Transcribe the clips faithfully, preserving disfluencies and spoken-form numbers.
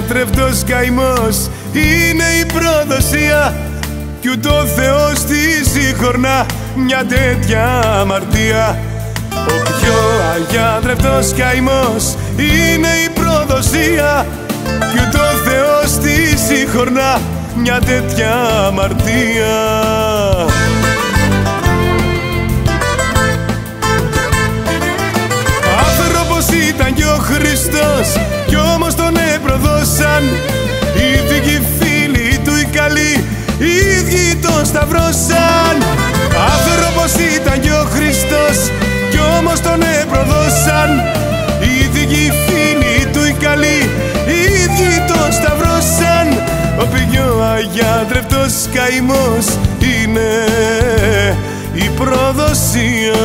αγιάτρευτος καημός είναι η προδοσία κι ούτω ο Θεός τη συγχωρνά μια τέτοια αμαρτία. Ο πιο αγιάτρευτος καημός είναι η προδοσία κι ούτω ο Θεός τη συγχωρνά μια τέτοια αμαρτία. Άνθρωπος ήταν κι ο Χριστός κι όμως τον επροδώσαν οι δίκοι φίλοι του οι καλοί, οι ίδιοι τον σταυρώσαν. Άνθρωπος ήταν κι ο Χριστός κι όμως τον επροδώσαν οι δίκοι φίλοι του οι καλοί, οι ίδιοι τον σταυρώσαν. Ο πιο αγιάτρευτος καημός είναι η προδοσία.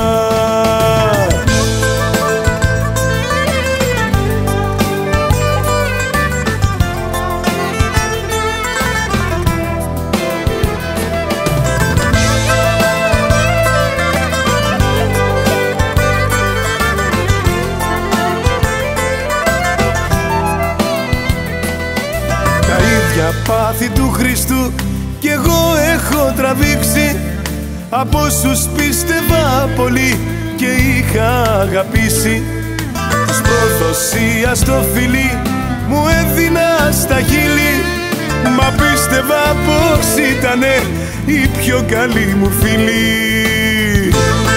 Πάθη του Χριστού κι εγώ έχω τραβήξει, από όσους πίστευα πολύ και είχα αγαπήσει. Της προδοσίας το φιλί μου έδινα στα χείλη, μα πίστευα πως ήτανε η πιο καλή μου φίλη.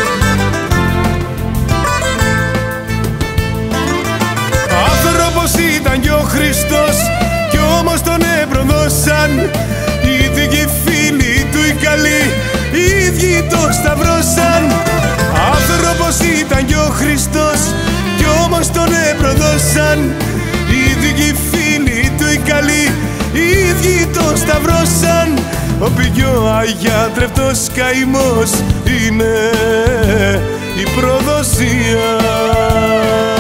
Άνθρωπος ήταν κι ο Χριστός κι όμως τον επροδώσαν οι δίκοι φίλοι του οι καλοί, οι ίδιοι τον σταυρώσαν. Άνθρωπος ήταν κι ο Χριστός κι όμως τον επροδώσαν οι δίκοι φίλοι του οι καλοί, οι ίδιοι τον σταυρώσαν. Ο πιο αγιάτρευτος καημός είναι η προδοσία.